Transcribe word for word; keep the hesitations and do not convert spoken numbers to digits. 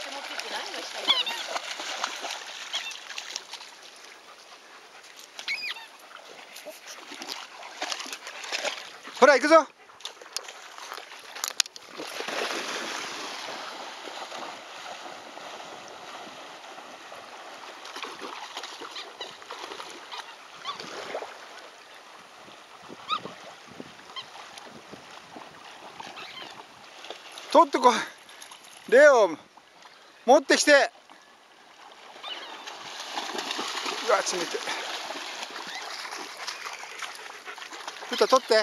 って持ってって何がしたいんだろう。 ほら行くぞ。取ってこい。レオ持ってきて。うわ冷て。ふた取って。